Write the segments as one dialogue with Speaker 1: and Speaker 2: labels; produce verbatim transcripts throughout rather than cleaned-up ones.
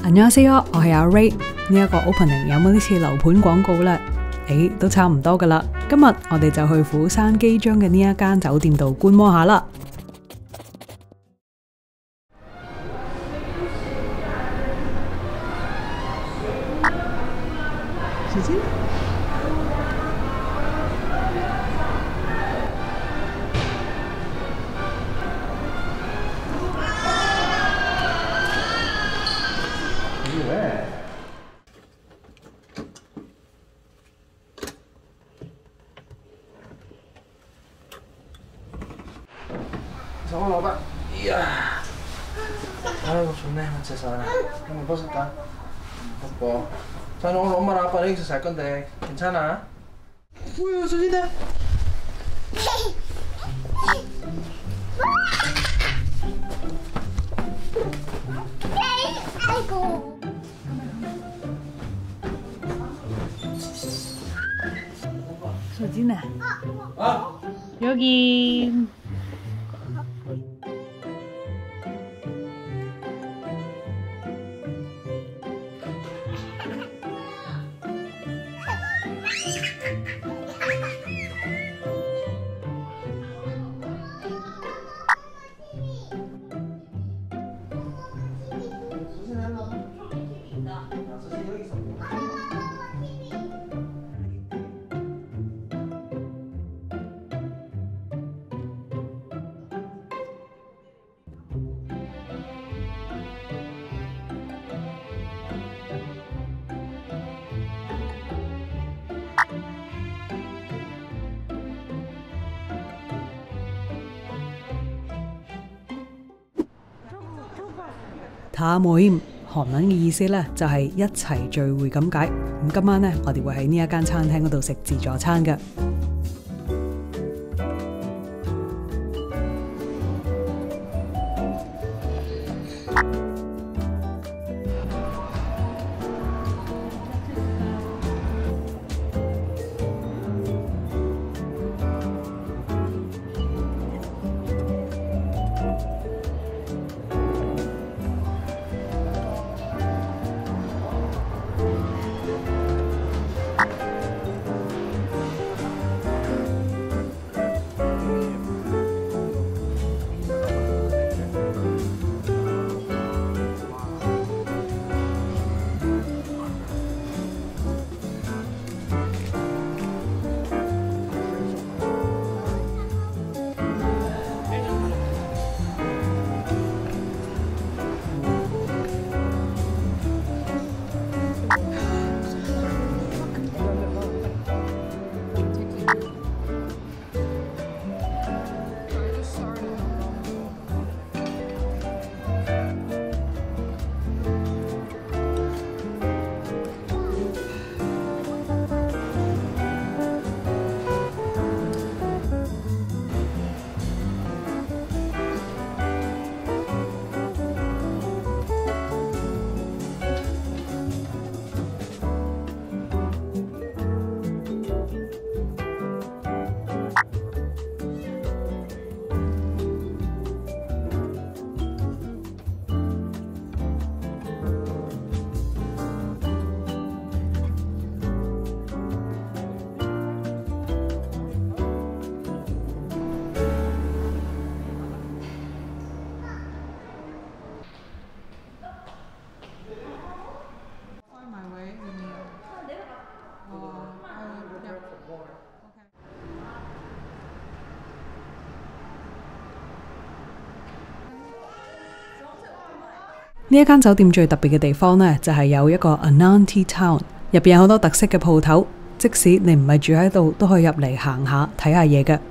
Speaker 1: 안녕하세요，我係阿 Ray。呢一個 opening 有冇啲似樓盤廣告呢？誒，都差唔多噶啦。今日我哋就去釜山機張嘅呢一間酒店度觀摩下啦。小心！
Speaker 2: 정원 오빠. 이야. 아이고 좋네. 맞춰서 한번 벗을까? 벗고. 자 오늘 엄마랑 아빠는 여기서 잘 건데 괜찮아? 우유 수진아.
Speaker 3: 아이고.
Speaker 1: 수진아.
Speaker 2: 어?
Speaker 1: 여기.塔모임韓文嘅意思呢，就係一齊聚會咁解。咁今晚呢，我哋會喺呢一間餐廳嗰度食自助餐嘅。呢一間酒店最特別嘅地方呢，就係有一個 Ananti Town， 入邊有好多特色嘅鋪頭，即使你唔係住喺度，都可以入嚟行下睇下嘢嘅。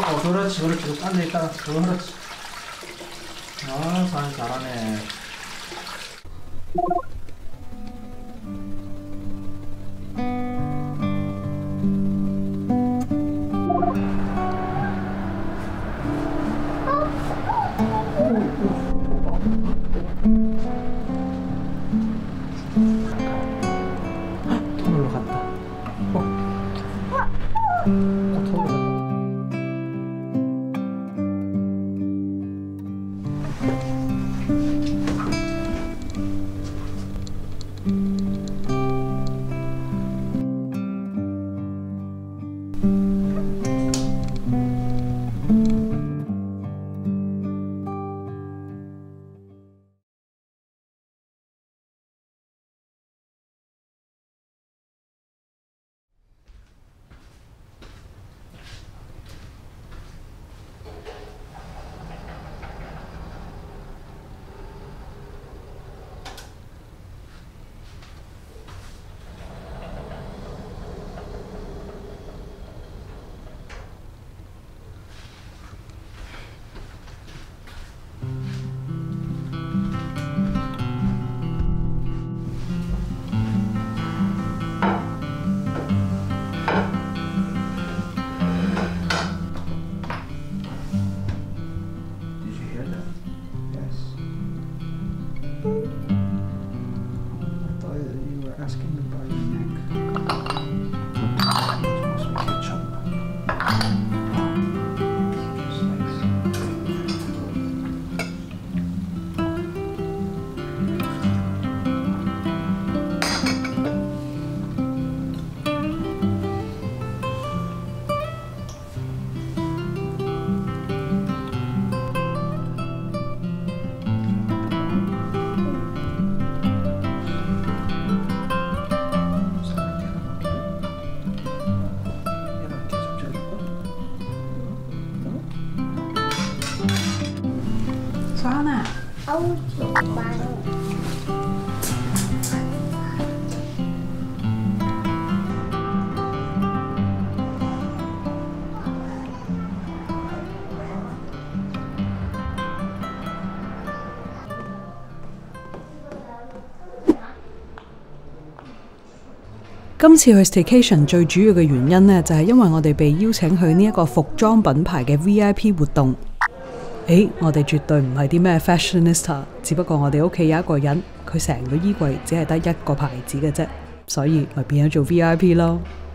Speaker 2: 어, 그렇지, 그렇지. 앉아있다가, 그렇지. 아, 사연 잘하네. 터널로 갔다. 어. 어, 터널로 갔다. Asking about your neck. Some ketchup.
Speaker 1: 서하나.
Speaker 3: 아우 정말.
Speaker 1: 今次去 staycation 最主要嘅原因呢，就係因為我哋被邀請去呢一個服裝品牌嘅 V I P 活動。誒，我哋絕對唔係啲咩 fashionista， 只不過我哋屋企有一個人，佢成個衣櫃只係得一個牌子嘅啫，所以咪變咗做 V I P 咯。